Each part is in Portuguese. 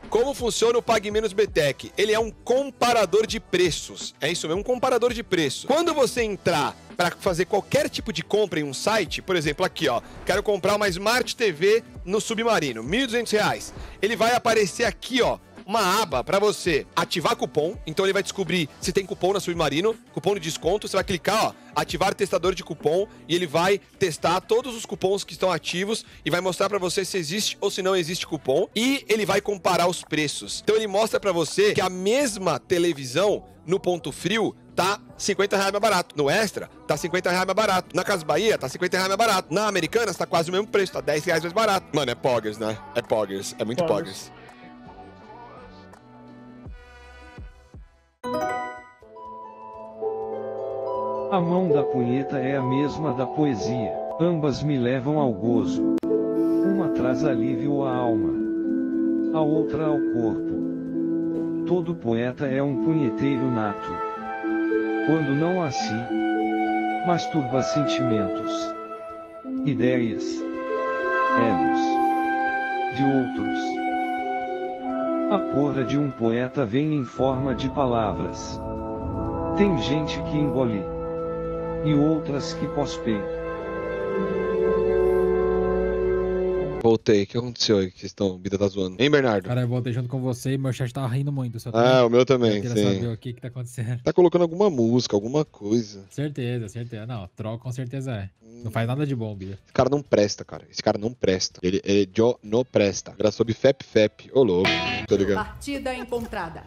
Como funciona o Pague Menos BTEC? Ele é um comparador de preços. É isso mesmo, um comparador de preços. Quando você entrar para fazer qualquer tipo de compra em um site, por exemplo, aqui, ó, quero comprar uma Smart TV no Submarino, R$ 1.200. Ele vai aparecer aqui, ó, uma aba para você ativar cupom. Então ele vai descobrir se tem cupom na Submarino, cupom de desconto. Você vai clicar, ó, ativar testador de cupom e ele vai testar todos os cupons que estão ativos e vai mostrar para você se existe ou se não existe cupom. E ele vai comparar os preços. Então ele mostra para você que a mesma televisão no Ponto Frio tá R$50 mais barato. No Extra, tá R$50 mais barato. Na Casa Bahia, tá R$50 mais barato. Na Americanas, tá quase o mesmo preço, tá R$10 mais barato. Mano, é poggers, né? É poggers. É muito poggers. A mão da punheta é a mesma da poesia. Ambas me levam ao gozo. Uma traz alívio à alma, a outra ao corpo. Todo poeta é um punheteiro nato. Quando não assim, masturba sentimentos, ideias, egos de outros. A porra de um poeta vem em forma de palavras. Tem gente que engole e outras que cospem. Voltei. O que aconteceu aí que estão? Vida tá zoando. Hein, Bernardo? Cara, eu voltei junto com você e meu chat tava rindo muito. Ah, o meu também, eu queria sim. saber o que tá acontecendo. Tá colocando alguma música, alguma coisa. Certeza. Não, troll com certeza é. Não faz nada de bom, Bia. Esse cara não presta, cara. Esse cara não presta. Ele não presta. Era sobre FEP. Ô, louco. Tá ligado? Partida encontrada.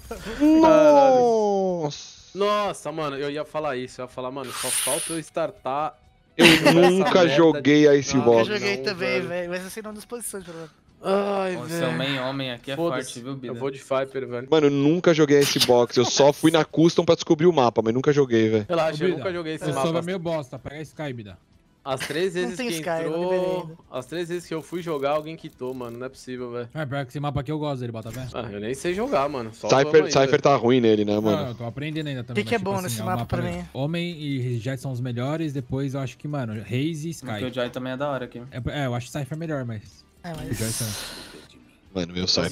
Nossa, mano, eu ia falar isso. Eu ia falar, mano, só falta eu startar. Eu nunca joguei a Icebox. Eu joguei também, velho. Mas eu sei não das posições, pelo menos. Ai, O seu main homem aqui é forte, viu, Bida? Eu vou de Viper, velho. Mano, eu nunca joguei a Icebox. Eu só fui na Custom pra descobrir o mapa, mas nunca joguei, velho. Relaxa, eu nunca joguei esse mapa. Você é meio bosta, pega a Sky, Bida. As 3 vezes tem que Sky, entrou... As 3 vezes que eu fui jogar, alguém quitou, mano. Não é possível, velho. É, pior que esse mapa aqui eu gosto dele, bota fé. Ah, eu nem sei jogar, mano. Só Cypher tá ruim nele, né, mano? Não, eu tô aprendendo ainda também. O que é bom nesse mapa pra mim? Homem e Jet são os melhores, depois eu acho que, mano, Reis e Sky. Porque o Joy também é da hora aqui. É, eu acho Cypher melhor, mas... O Joy também. Mano, meu Cypher.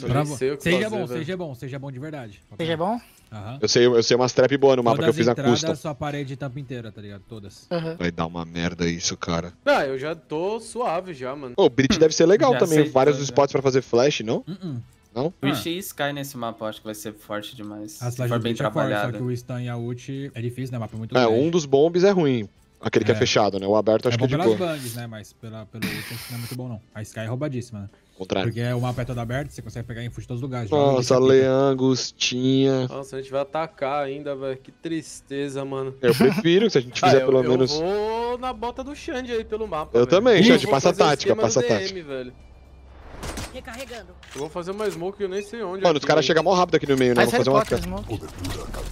Seja bom de verdade. Seja bom? Aham. Eu sei umas trap boas no mapa que eu fiz na Custom. Custom. Sua parede tampa inteira, tá ligado? Todas. Vai dar uma merda isso, cara. Ah, eu já tô suave já, mano. O Brit deve ser legal Já também. sei, Vários já. spots pra fazer flash, não? Não? Wish e Sky nesse mapa eu acho que vai ser forte demais. As Se for bem flash é forte, só trabalhado. que o stun e a ult é difícil, né? O mapa é muito É, grande. um dos bombs é ruim. Aquele que é fechado, né? O aberto acho é que é bom de pelas boa. bangs, né? Mas pelo ult não é muito bom, não. A Sky é roubadíssima, né? Contrário. Porque o mapa é todo aberto, você consegue pegar info de todos os lugares. Nossa, Leangostinha. Nossa, a gente vai atacar ainda, velho. Que tristeza, mano. Eu prefiro se a gente fizer pelo menos... Eu vou na bota do Xande aí pelo mapa, Eu também, Xande, vou passa a fazer o tática, esquema passa a do tática. DM, velho. Recarregando. Eu vou fazer uma smoke que eu nem sei onde. Mano, os caras chegam mó rápido aqui no meio, né? Faz Vou fazer Harry uma... Potter, smoke.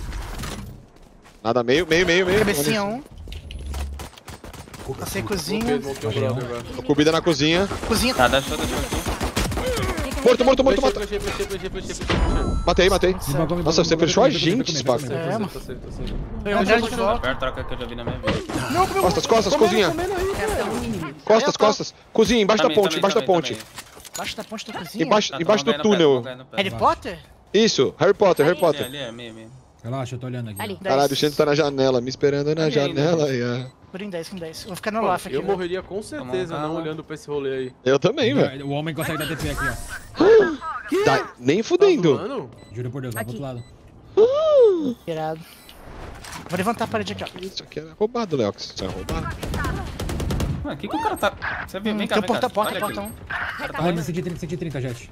Nada, meio. Cabecinha 1. Passei cozinha. Smokei o brother, velho. Comida na cozinha. Cozinha. Tá, deixa aqui. Morto, mata. Flechei. Matei. Nossa, você fechou a gente, Spaco. É, mano. Tá certo. Foi um de A volta. pior troca que eu já vi na minha vida. Costas, cozinha. Resta um inimigo. Costas. Cozinha, embaixo da ponte, embaixo da ponte. Embaixo da ponte da cozinha? Embaixo do túnel. Harry Potter? Isso, Harry Potter. Ali é, meio. Relaxa, eu tô olhando aqui. Ali. Caralho, o Xande tá na janela, me esperando na janela. Por em 10, com 10. Vou ficar no LAF aqui. Eu morreria com certeza não olhando pra esse rolê aí. Eu também, velho. O homem consegue dar TP aqui, ó. Tá nem fudendo. Mano, Juro por Deus, vai pro outro lado. Irado. Vou levantar a parede aqui, ó. Isso aqui é roubado, Leox. Isso é roubado. Mano, o que o cara tá... Você vem cá, Tem vem cá. porta Olha 1. Ah, 130, Jet.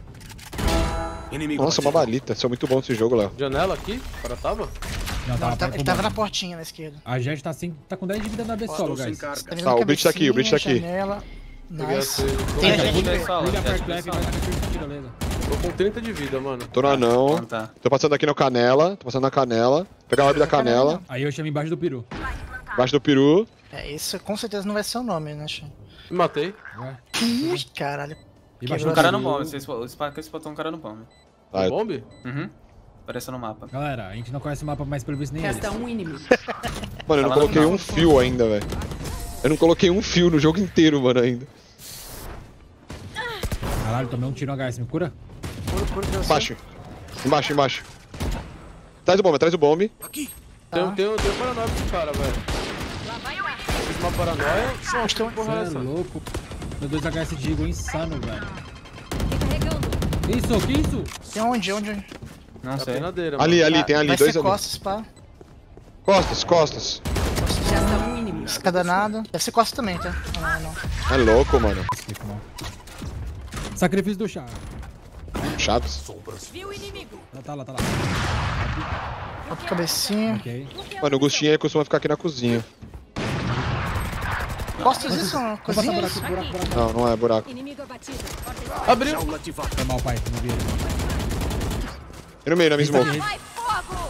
Nossa, uma balita. Isso é muito bom esse jogo, Léo. janela aqui? O cara tava? Não, Ele tava na portinha na esquerda. A Jet tá com 10 de vida na B solo, guys. Tá, o Brit tá aqui, Janela. Nice. Tem a gente. Liga pra Black e vai na tirolesa. Tô com 30 de vida, mano. Tô no anão. Tá. Tô passando aqui no canela. Tô passando na canela. Pegar a orbe da canela. Aí eu chamo embaixo do peru. Embaixo do peru. É, isso com certeza não vai ser o nome, né, Xan? Me matei. Vai. Ih, caralho. E baixou Um o cara peru. no bomb. O Spark spotou um cara no bomb. Ah, Bomb? Uhum. Apareceu no mapa. Galera, a gente não conhece o mapa, mas pelo visto nem eles. Resta um inimigo. Mano, eu não Fala coloquei no um fio ainda, velho. Eu não coloquei um fio no jogo inteiro, mano, ainda. Caralho, tomei um tiro no HS, me cura? Embaixo. Embaixo, embaixo. Traz o bombe, traz o bombe. Tem paranoia pro cara, velho. Fiz uma paranoia. Nossa, que porra é Você é essa? louco. Meu 2HS de Eagle insano, velho. Recarregando. Que isso? Tem onde? Não É a sei. penadeira, Ali, mano. ali, tem ali, Vai dois ser ali. costas, pá. Costas, costas. Já está um inimigo. Escada nada. Deve ser costas também, tá? Não. É louco, mano. Explico, não. Sacrifício do chá. Chaves. Viu o inimigo. Tá lá. Outro cabecinha. Ok. Mano, o Gustinho aí costuma ficar aqui na cozinha. Costas isso? Uma Vou passar cozinha? buraco. Não, não é buraco. Inimigo abatido. Abriu. Foi mal, pai. Não vi ele. E no meio, na minha smoke. Vai fogo.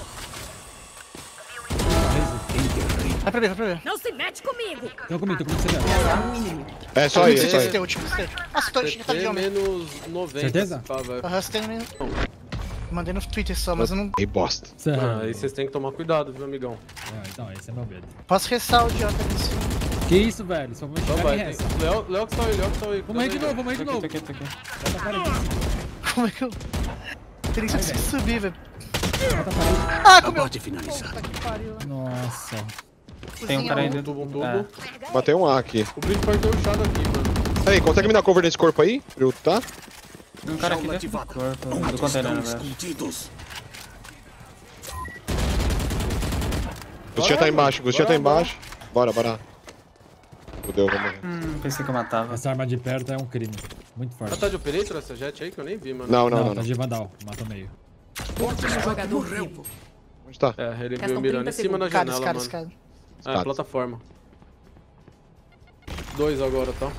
Vai pra ver. Não se mete comigo. Tô comigo, você deu. Um inimigo. É só aí, é só aí. Esse último. Nossa, tô cheio de CT homem. menos 90. Certeza? Pá, velho. Aham, você tem mesmo. Mandei no Twitter só, mas eu não Ei, bosta. Ah, aí vocês têm que tomar cuidado, viu, amigão? Então, esse é meu medo. posso restar o idiota ali em cima. Que isso, velho? Só vou Então chegar vai, em tem... resta. Léo que tá aí. Vamos aí de novo, vamos aí de Tô novo. aqui. Bota a parede. Como é que eu... Teria que subir, velho. Bota a parede. Ah, comeu! Puta que pariu. Nossa. Tem um cara aí Um dentro. tubo. Matei um A aqui. O Blink perdeu o chá daqui, mano. Peraí, consegue me dar cover nesse corpo aí? Pra eu lutar? Tem um cara aqui dentro do corpo, do container, na verdade. Gustinho tá embaixo, Gustinho tá embaixo. Bora. Fudeu, vou morrer. Pensei que eu matava. Essa arma de perto é um crime. Muito Ah, forte. tá de Operator essa jet aí que eu nem vi, mano. Não. Tá de Vandal. Mata o meio. Último jogador vivo. Onde tá? É, ele Restam veio mirando 30 em cima da Escada, janela, escada, mano. escada. É, plataforma. 2 agora, tá?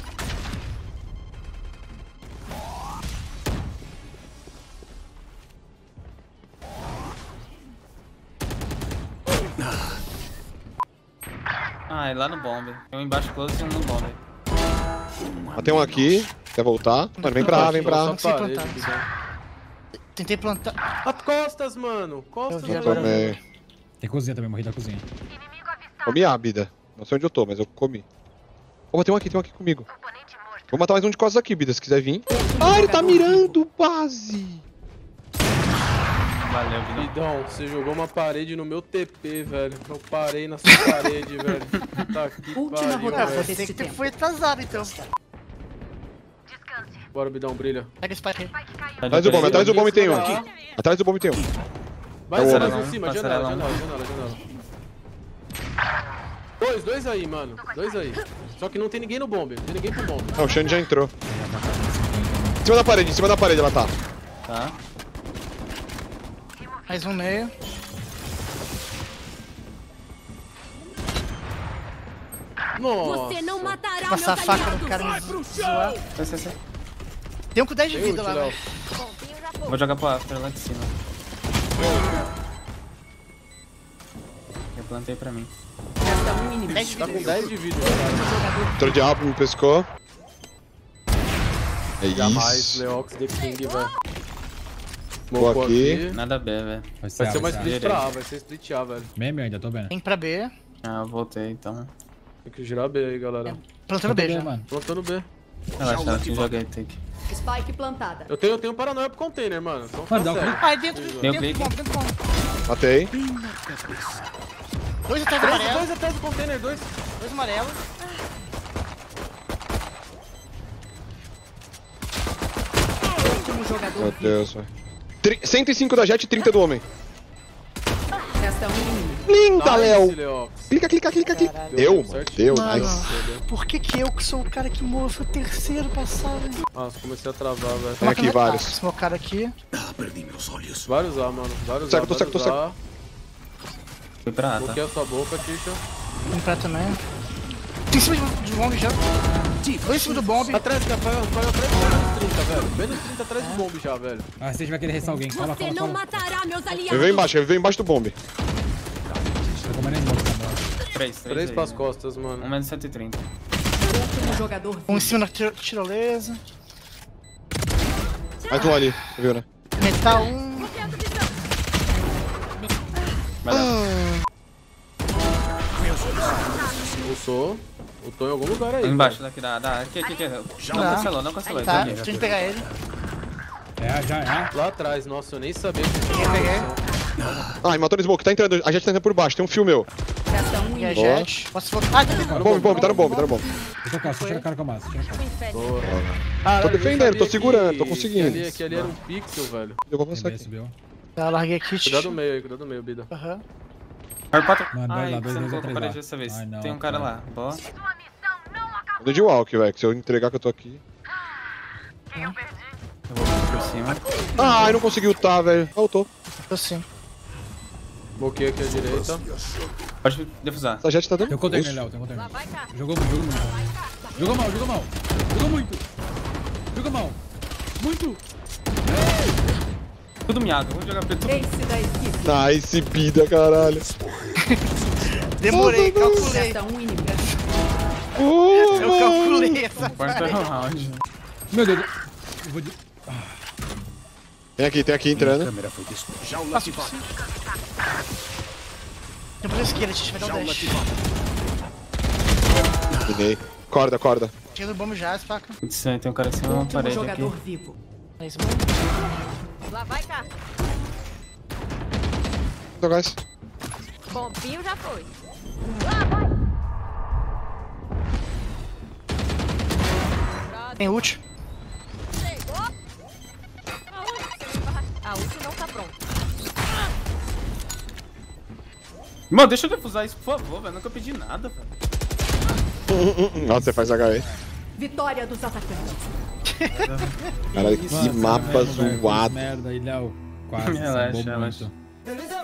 Ah, é lá no bombe. Tem um embaixo close e um no bombe. Matei um aqui. Quer voltar? Mano, vem pra A, vem pra A. Só Sem parede, plantar. visão. Tentei plantar. As costas, mano. Costas, Eu vi mano. agora. Tomei. Tem cozinha também, morri da cozinha. Comi a Bida. Não sei onde eu tô, mas eu comi. Opa, tem um aqui comigo. Vou matar mais um de costas aqui, Bida, se quiser vir. Ah, ele tá mirando base. Valeu, Vidão. Vidão, você jogou uma parede no meu TP, velho. Eu parei nessa parede, velho. Tá que Última pariu, rodada. velho. Você que foi atrasado, então. Bora, Bidão, brilha. Pega esse spike aí. Atrás do bombe, atrás do bombe tem um. Ah. Atrás do bombe tem um. Vai, Tá sai bom. mais em cima, Passarela. janela. Dois aí, mano. Dois aí. Só que não tem ninguém no bombe, não tem ninguém pro bombe. Não, o Xande já entrou. Em cima da parede ela tá. Tá. Mais um meio. Nossa. Você não matará Passar a meus faca no aliados. cara Vai me pro zoar. Sai. Tem um com 10 de Tem vida ult, lá, Léo. velho. Vou jogar pro after lá de cima. Eu plantei pra mim. Resta um inimigo. 10 de Tá vida. com 10 de vida, cara. Entrou de alpo, me pescou. É Jamais, isso. Leox The King, velho. Vou Mocou aqui. Nada B, velho. Vai ser, Vai ser uma A, vai split ser. pra A, vai ser split A, velho. Meme, eu ainda tô vendo. Tem pra B. Ah, eu voltei, então. Tem que girar B aí, galera. Plantando B já. mano. Plantando B. Relaxa, ela joguei take. Spike plantada. Eu tenho paranoia pro container, mano. Então Mano, dá um consegue. clique. Ai, dentro Deu do clique. bomb, dentro do bomb. Matei. 2 atrás do amarelo. Dois atrás do container, dois. 2 amarelo. Último jogador Meu vivo. Deus, velho. 105 da Jet e 30 do homem. Resta um inimigo. Linda, Nice, Léo. Leox. Clica. Caralho. Deu, mano. certinho. Deu, Mano. nice. Por que eu que sou o cara que morreu? Fui o terceiro passado. Nossa, comecei a travar, velho. Tem aqui vários. Smocar aqui. Vários A, mano. Vários Tô A, cego, tô cego, tô vários A. Fui pra A, tá? Bloqueia a sua boca, Tisha. Tem pra também. Tem em cima de bomb já. 2 em cima do bomb. Atrás, Rafael, atrás menos 30, velho. Menos 30 atrás do bombe já, velho. Ah, você vai querer restar alguém. Cola. Você não matará meus aliados. Ele veio embaixo do bombe. Tô comendo smoke, tá bom. 3 3 pras costas, mano. 1 menos 130. Último jogador vivo. Um em cima na tirolesa. Mais um ali, viu, né? Metal 1. Vai lá. Ultou. Ultou em algum lugar aí. Embaixo daqui, dá. Aqui. Não Tá. cancelou, não cancelou. Tá, Aqui. deixa eu pegar ele. É, já é. Lá atrás, nossa, eu nem sabia que Peguei. Ai, matou no smoke, tá entrando. A gente tá entrando por baixo, tem um fio meu. Resta um E a inimigo. Jet. Posso voltar? Ah, tá bem. Bombe, tá no bombe, tá no bombe. Deixa eu cá, tira a cara com a massa. Tira a cara. Tô defendendo, tô segurando, tô conseguindo. Que ali era um pixel, velho. Eu vou avançar Subiu, aqui. subiu. Tá, larguei a kit. Cuidado do meio, Bida. Aham. Mano, Mano, dois ai, lá, você dois, não dois, colocou três parede lá. dessa vez. Ai, não, Tem um cara cara. lá. Boa. Eu dou de walk, velho, que se eu entregar que eu tô aqui. Eu vou por cima. Ai, não consegui ultar, velho. Faltou. Tô sim. Bloqueei aqui à direita. Pode defusar. Essa jet tá dando. Tem um container, Isso. Léo, tem um container. Jogou muito, jogou muito. Jogou mal, jogou mal. Jogou muito. Jogou mal. Muito. Tudo miado. Vamos jogar preto. Ace da equipe. Nice, Bida, caralho. Demorei, calculei. Resta um inimigo. Eu calculei essa. Quarto round. Meu Deus. Eu vou de... Tem aqui entrando. Tem por esquerda, a gente vai dar um dash. Minei. Corda. Tira do bomb já, faca. Putz, tem um cara em cima de uma Último parede aqui. jogador vivo. É isso, Lá vai cá. Então, guys. Bombinho já foi. Tem ult. Chegou. A ult não tá pronta. Mano, deixa eu defusar isso, por favor, velho. Nunca pedi nada, velho. Nossa, você faz HE. Vitória dos atacantes. Caralho, que Mano, mapa tá vendo, velho? zoado. Merda aí, Léo. Quase. Relaxa, sambou relaxa. muito.